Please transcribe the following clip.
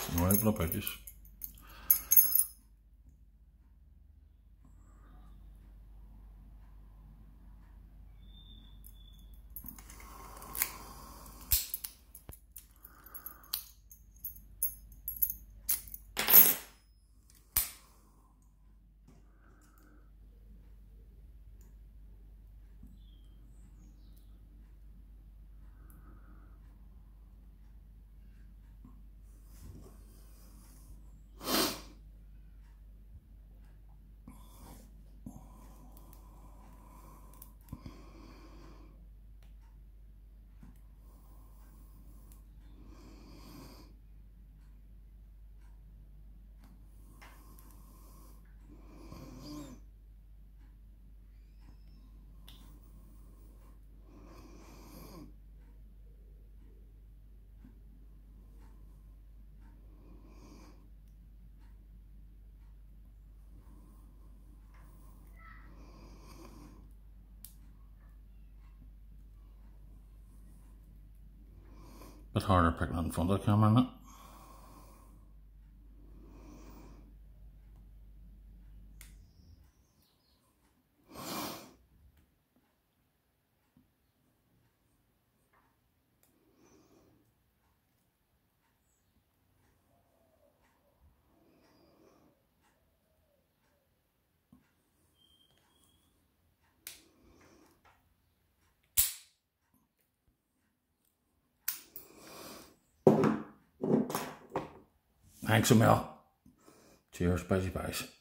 Mooi blokjes. Bit harder picking it in front of the camera, isn't it? Thanks a mil. Cheers, busy boys.